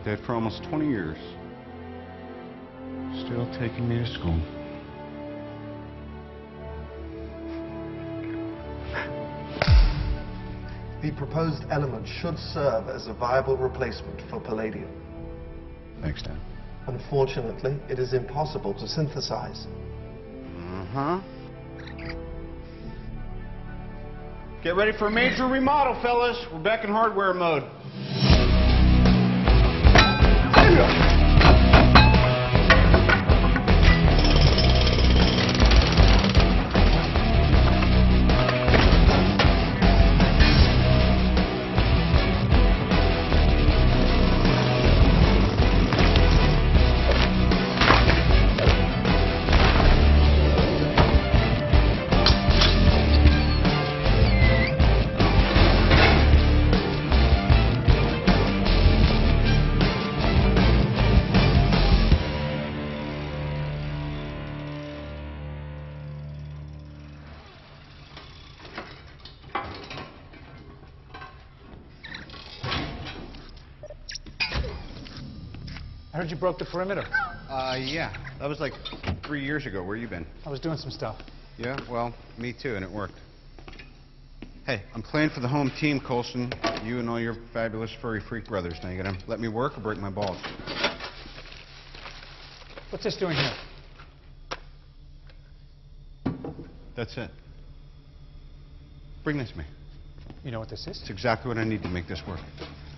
that for almost 20 years. Still taking me to school. The proposed element should serve as a viable replacement for palladium. Thanks, Dad. Unfortunately, it is impossible to synthesize. Get ready for a major remodel, fellas. We're back in hardware mode. I heard you broke the perimeter. Yeah. That was like 3 years ago. Where you been? I was doing some stuff. Yeah, well, me too, and it worked. Hey, I'm playing for the home team, Coulson. You and all your fabulous furry freak brothers. Now you gotta let me work or break my balls. What's this doing here? That's it. Bring this to me. You know what this is? It's exactly what I need to make this work.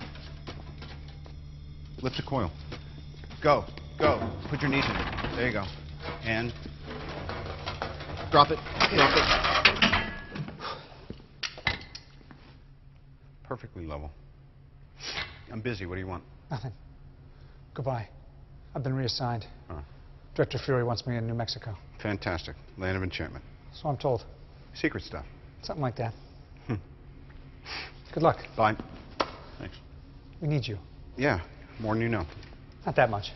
Lift the coil. Go, go. Put your knees in it. There you go. And drop it. Drop it. Perfectly level. I'm busy. What do you want? Nothing. Goodbye. I've been reassigned. Oh. Director Fury wants me in New Mexico. Fantastic. Land of enchantment. So I'm told. Secret stuff. Something like that. Good luck. Bye. Thanks. We need you. Yeah, more than you know. Not that much.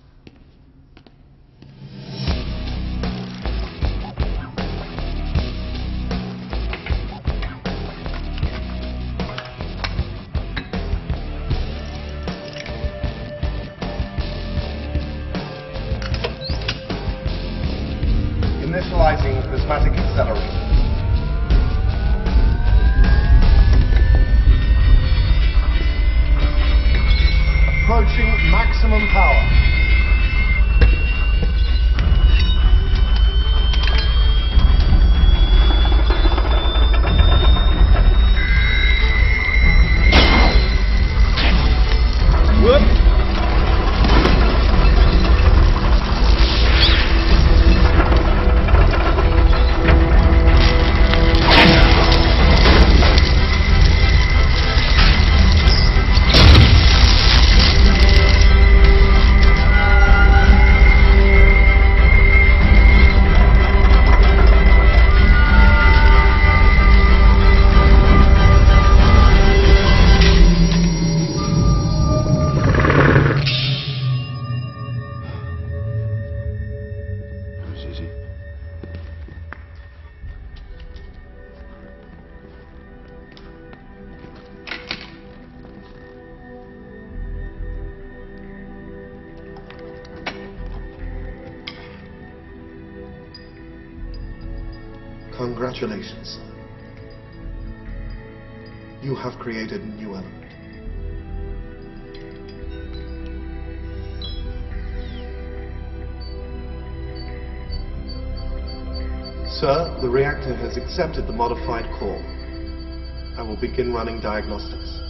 Initializing prismatic accelerator. Approaching maximum power. Whoop. Congratulations. You have created a new element. Sir, the reactor has accepted the modified core. I will begin running diagnostics.